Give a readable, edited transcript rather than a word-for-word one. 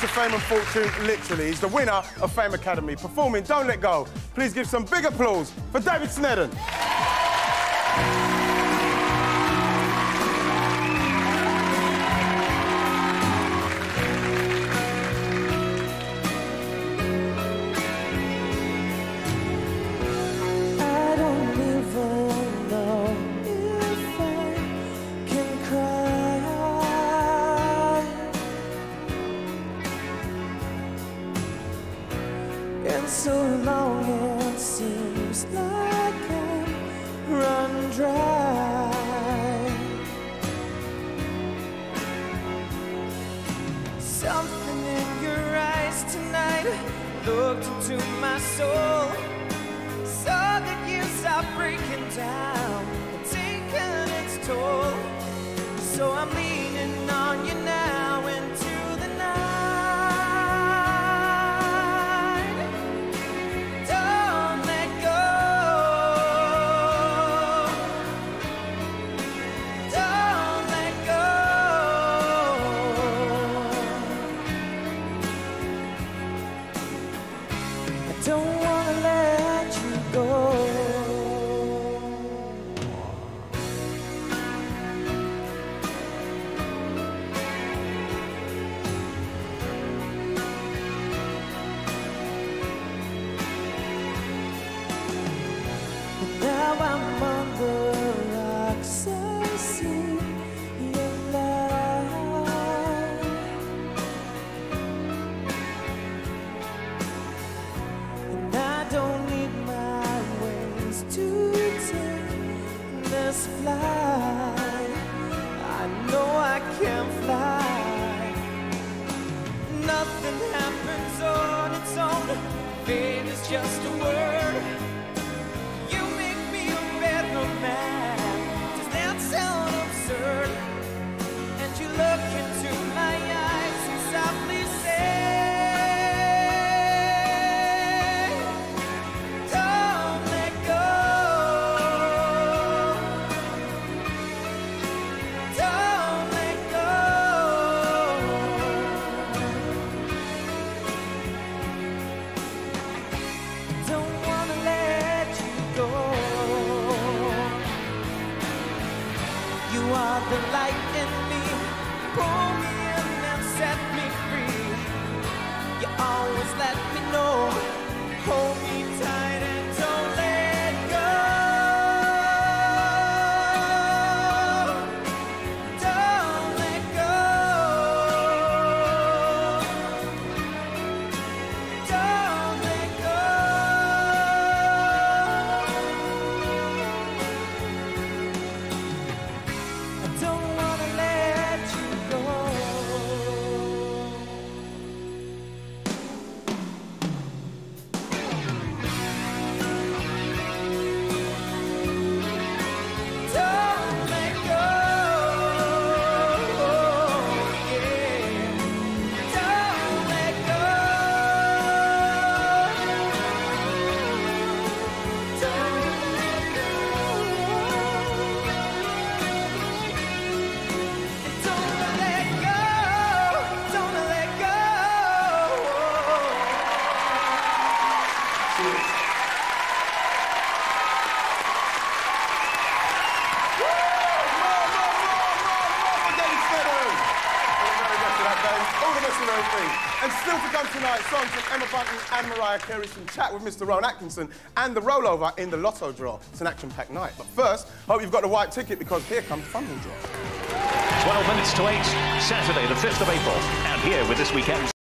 to Fame and Fortune, literally. He's the winner of Fame Academy, performing Don't Let Go. Please give some big applause for David Sneddon. Been so long it seems like I'm run dry. Something in your eyes tonight looked into my soul. Saw that years are breaking down and taking its toll. So I'm leaning on you now into the night. Don't wanna let you go. Now I'm on the rocks, I see your light. And I don't need my wings to take this flight. I know I can fly. Nothing happens on its own. Fate is just a word. You make me a better man. Does that sound absurd? And you look into my eyes and softly say, you are the light in me, pull me in and set me free. You always let me know, hold me tight and don't let go. Don't let go. Don't let go. Don't wanna let you go. Don't let go. Yeah. Don't let go. Don't let All the best of everything. And still to come tonight, songs from Emma Bunton and Mariah Carey, some chat with Mr. Rowan Atkinson, and the rollover in the Lotto draw. It's an action-packed night. But first, hope you've got the white ticket, because here comes Funding Draw. 12 minutes to 8, Saturday the 5th of April. And here with this weekend's